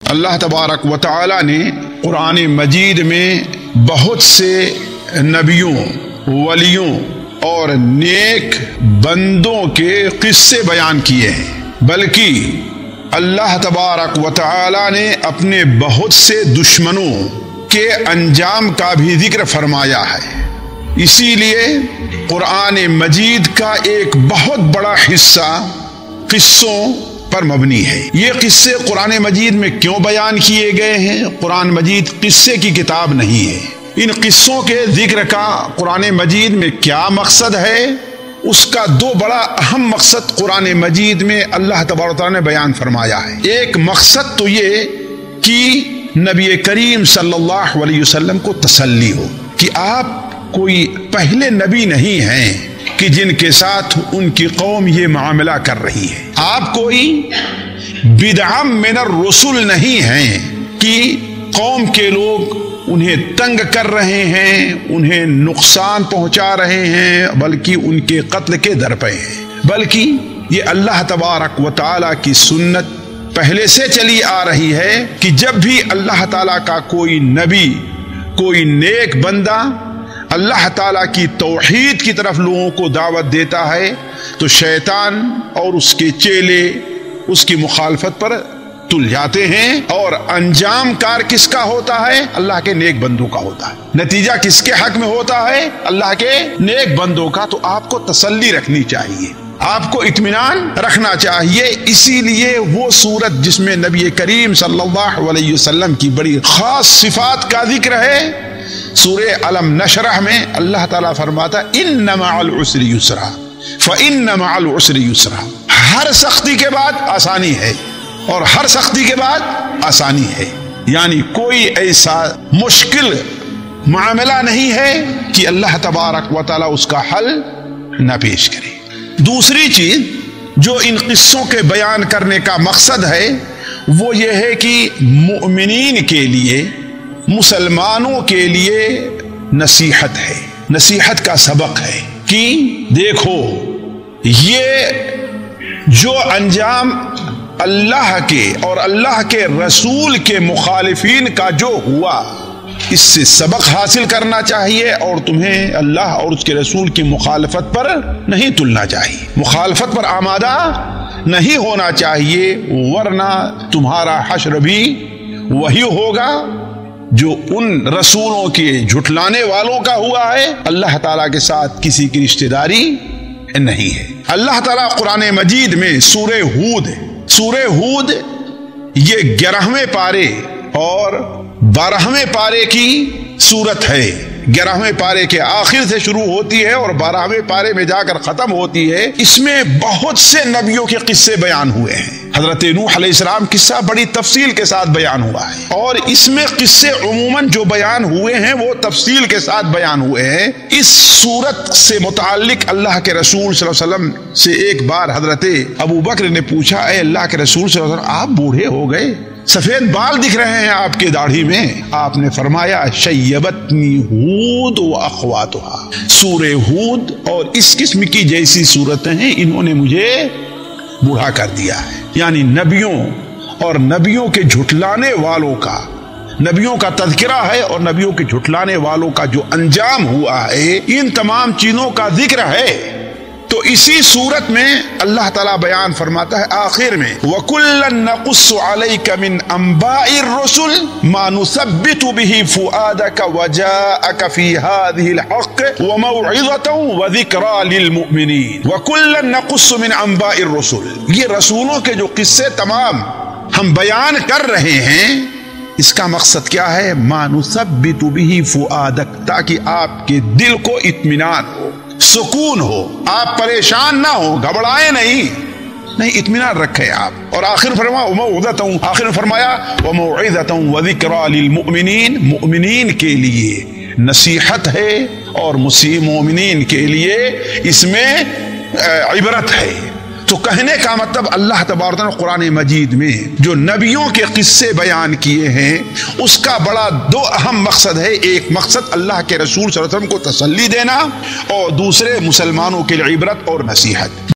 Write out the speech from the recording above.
اللہ تبارک و تعالی نے قرآن مجید میں بہت سے نبیوں، ولیوں اور نیک بندوں کے قصے بیان کیے ہیں، بلکہ اللہ تبارک و تعالی نے اپنے بہت سے دشمنوں کے انجام کا بھی ذکر فرمایا ہے۔ اسی لیے قرآن مجید کا ایک بہت بڑا حصہ قصوں پر مبنی ہے۔ یہ قصے قرآن مجید میں کیوں بیان کیے گئے ہیں؟ قرآن مجید قصے کی کتاب نہیں ہے۔ ان قصوں کے ذکر کا قرآن مجید میں کیا مقصد ہے؟ اس کا دو بڑا اہم مقصد قرآن مجید میں اللہ تبارک و تعالیٰ نے بیان فرمایا ہے۔ ایک مقصد تو یہ کہ نبی کریم صلی اللہ علیہ وسلم کو تسلی ہو کہ آپ کوئی پہلے نبی نہیں ہیں کہ جن کے ساتھ ان کی قوم یہ معاملہ کر رہی ہے۔ آپ کوئی بدعا من الرسل نہیں ہیں کہ قوم کے لوگ انہیں تنگ کر رہے ہیں، انہیں نقصان پہنچا رہے ہیں، بلکہ ان کے قتل کے در پہ ہیں، بلکہ یہ اللہ تبارک و تعالیٰ کی سنت پہلے سے چلی آ رہی ہے کہ جب بھی اللہ تعالیٰ کا کوئی نبی، کوئی نیک بندہ اللہ تعالیٰ کی توحید کی طرف لوگوں کو دعوت دیتا ہے تو شیطان اور اس کے چیلے اس کی مخالفت پر تل جاتے ہیں، اور انجام کار کس کا ہوتا ہے؟ اللہ کے نیک بندوں کا ہوتا ہے۔ نتیجہ کس کے حق میں ہوتا ہے؟ اللہ کے نیک بندوں کا۔ تو آپ کو تسلی رکھنی چاہیے، آپ کو اطمینان رکھنا چاہیے۔ اسی لیے وہ سورت جس میں نبی کریم صلی اللہ علیہ وسلم کی بڑی خاص صفات کا ذکر ہے، سورہ علم نشرح میں اللہ تعالیٰ فرماتا ان مع العسر یسرا فان مع العسر یسرا۔ ہر سختی کے بعد آسانی ہے، اور ہر سختی کے بعد آسانی ہے، یعنی کوئی ایسا مشکل معاملہ نہیں ہے کہ اللہ تبارک و تعالیٰ اس کا حل نہ پیش کرے۔ دوسری چیز جو ان قصوں کے بیان کرنے کا مقصد ہے وہ یہ ہے کہ مؤمنین کے لیے، مسلمانوں کے لیے نصیحت ہے، نصیحت کا سبق ہے کہ دیکھو یہ جو انجام اللہ کے اور اللہ کے رسول کے مخالفین کا جو ہوا، اس سے سبق حاصل کرنا چاہیے، اور تمہیں اللہ اور اس کے رسول کی مخالفت پر نہیں تلنا چاہیے، مخالفت پر آمادہ نہیں ہونا چاہیے، ورنہ تمہارا حشر بھی وہی ہوگا جو ان رسولوں کے جھٹلانے والوں کا ہوا ہے۔ اللہ تعالیٰ کے ساتھ کسی کی رشتہ داری نہیں ہے۔ اللہ تعالیٰ قرآن مجید میں سورہ ہود یہ 11ویں پارے اور 12ویں پارے کی سورت ہے۔ 11ویں پارے کے آخر سے شروع ہوتی ہے اور 12ویں پارے میں جا کر ختم ہوتی ہے۔ اس میں بہت سے نبیوں کے قصے بیان ہوئے ہیں۔ حضرت نوح علیہ السلام قصہ بڑی تفصیل کے ساتھ بیان ہوا ہے، اور اس میں قصے عموماً جو بیان ہوئے ہیں وہ تفصیل کے ساتھ بیان ہوئے ہیں۔ اس سورت سے متعلق اللہ کے رسول صلی اللہ علیہ وسلم سے ایک بار حضرت ابو بکر نے پوچھا، اے اللہ کے رسول صلی اللہ علیہ وسلم، آپ بوڑھے ہو گئے، سفید بال دکھ رہے ہیں آپ کے داڑھی میں۔ آپ نے فرمایا شیبتنی ہود و اخواتھا، سورہ ہود اور اس قسم کی جیسی صورتیں ہیں، انہوں نے مجھے بوڑھا کر دیا ہے۔ یعنی نبیوں اور نبیوں کے جھٹلانے والوں کا، نبیوں کا تذکرہ ہے اور نبیوں کے جھٹلانے والوں کا جو انجام ہوا ہے، ان تمام چیزوں کا ذکر ہے۔ تو اسی صورت میں اللہ تعالیٰ بیان فرماتا ہے آخر میں وَكُلًّا نَقُصُّ عَلَيْكَ مِنْ أَنْبَاءِ الرُّسُلِ مَا نُثَبِّتُ بِهِ فُؤَادَكَ وَجَاءَكَ فِي هَذِهِ الْحَقِّ وَمَوْعِظَةً وَذِكْرَى لِلْمُؤْمِنِينَ وَكُلًّا نَقُصُّ مِنْ أَنْبَاءِ الرُّسُلِ۔ یہ رسولوں کے جو قصے تمام ہم بیان کر رہے ہیں، اس کا مقصد کیا ہے؟ مَا نُثَبِّتُ بِهِ فُؤَادَكَ، تاکہ آپ کے دل کو اطمینان ہو، سکون ہو، آپ پریشان نہ ہو، گھبرائے نہیں، اطمینان رکھے آپ۔ اور آخر فرمایا وَمَوْعِظَةً وَذِكْرَى لِلْمُؤْمِنِينَ، مؤمنین کے لیے نصیحت ہے اور مومنین کے لیے اس میں عبرت ہے۔ تو کہنے کا مطلب اللہ تبارک و تعالیٰ قرآن مجید میں جو نبیوں کے قصے بیان کیے ہیں، اس کا بڑا دو اہم مقصد ہے۔ ایک مقصد اللہ کے رسول صلی اللہ علیہ وسلم کو تسلی دینا، اور دوسرے مسلمانوں کے لیے عبرت اور نصیحت۔